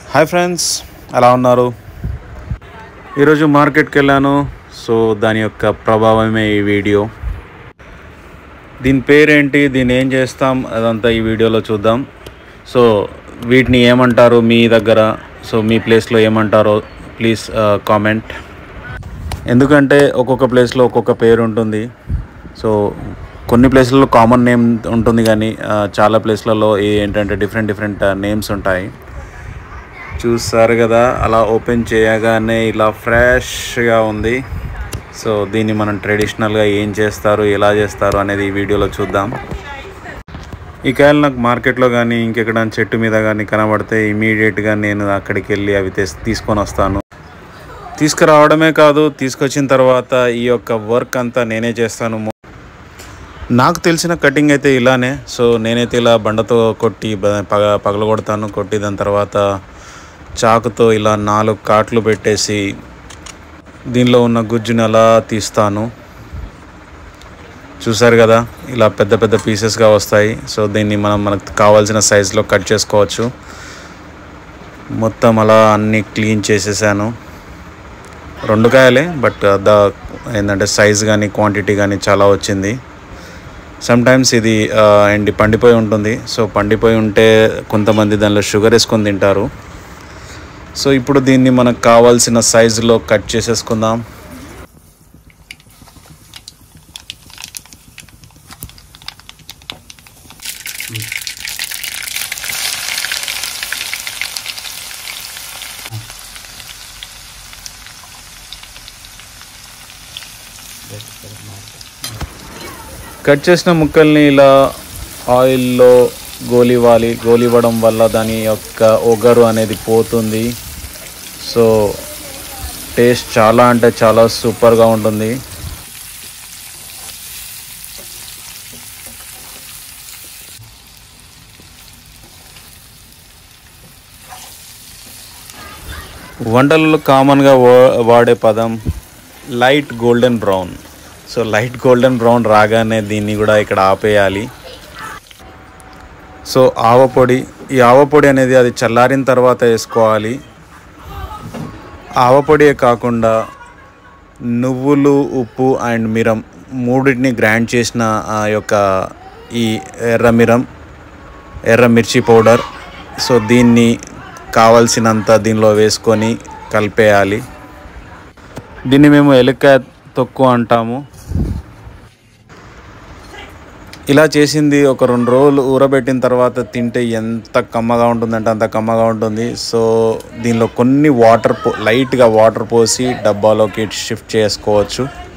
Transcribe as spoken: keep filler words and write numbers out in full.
Hi friends, ఎలా ఉన్నారు? ఈరోజు మార్కెట్కి వెళ్ళాను. సో దాని యొక్క ప్రభావమే ఈ వీడియో. దీని పేరేంటి, దీన్ని ఏం చేస్తాం, అదంతా ఈ వీడియోలో చూద్దాం. సో వీటిని ఏమంటారు మీ దగ్గర, సో మీ ప్లేస్లో ఏమంటారో ప్లీజ్ కామెంట్. ఎందుకంటే ఒక్కొక్క ప్లేస్లో ఒక్కొక్క పేరు ఉంటుంది. సో కొన్ని ప్లేస్లలో కామన్ నేమ్ ఉంటుంది, కానీ చాలా ప్లేస్లలో ఏంటంటే డిఫరెంట్ డిఫరెంట్ నేమ్స్ ఉంటాయి. చూసారు కదా, అలా ఓపెన్ చేయగానే ఇలా ఫ్రెష్గా ఉంది. సో దీన్ని మనం ట్రెడిషనల్గా ఏం చేస్తారు, ఎలా చేస్తారు అనేది ఈ వీడియోలో చూద్దాం. ఈ కాయలు నాకు మార్కెట్లో కానీ ఇంకెక్కడ చెట్టు మీద కానీ కనబడితే ఇమీడియట్గా నేను అక్కడికి వెళ్ళి అవి తీసుకొని వస్తాను. తీసుకురావడమే కాదు, తీసుకొచ్చిన తర్వాత ఈ యొక్క వర్క్ అంతా నేనే చేస్తాను. నాకు తెలిసిన కటింగ్ అయితే ఇలానే. సో నేనైతే ఇలా బండతో కొట్టి పగ పగలగొడతాను. కొట్టి దాని తర్వాత చాకుతో ఇలా నాలుగు కాట్లు పెట్టేసి దీనిలో ఉన్న గుజ్జుని అలా తీస్తాను. చూసారు కదా, ఇలా పెద్ద పెద్ద పీసెస్గా వస్తాయి. సో దీన్ని మనం మనకు కావాల్సిన సైజులో కట్ చేసుకోవచ్చు. మొత్తం అలా అన్నీ క్లీన్ చేసేసాను. రెండు కాయలే, బట్ ద ఏంటంటే సైజ్ కానీ క్వాంటిటీ కానీ చాలా వచ్చింది. సమ్టైమ్స్ ఇది ఎండి పండిపోయి ఉంటుంది. సో పండిపోయి ఉంటే కొంతమంది దానిలో షుగర్ వేసుకొని తింటారు. సో ఇప్పుడు దీన్ని మనకు కావాల్సిన సైజులో కట్ చేసేసుకుందాం. కట్ చేసిన ముక్కల్ని ఇలా ఆయిల్లో గోలివ్వాలి. గోలివ్వడం వల్ల దాని యొక్క ఒగరు అనేది పోతుంది. సో టేస్ట్ చాలా అంటే చాలా సూపర్గా ఉంటుంది. వంటలలో కామన్గా వాడే పదం light golden brown. So light golden brown రాగానే దీన్ని కూడా ఇక్కడ ఆపేయాలి. సో ఆవపొడి, ఈ ఆవపొడి అనేది అది చల్లారిన తర్వాత వేసుకోవాలి. ఆవపొడియే కాకుండా నువ్వులు, ఉప్పు అండ్ మిరం మూడింటిని గ్రైండ్ చేసిన ఆ యొక్క ఈ ఎర్ర మిరం, ఎర్ర మిర్చి పౌడర్, సో దీన్ని కావాల్సినంత దీనిలో వేసుకొని కలిపేయాలి. దీన్ని మేము ఎలక్కాయ తొక్కు అంటాము. ఇలా చేసింది ఒక రెండు రోజులు ఊరబెట్టిన తర్వాత తింటే ఎంత కమ్మగా ఉంటుందంటే అంత కమ్మగా ఉంటుంది. సో దీనిలో కొన్ని వాటర్ పో లైట్గా వాటర్ పోసి డబ్బాలోకి షిఫ్ట్ చేసుకోవచ్చు.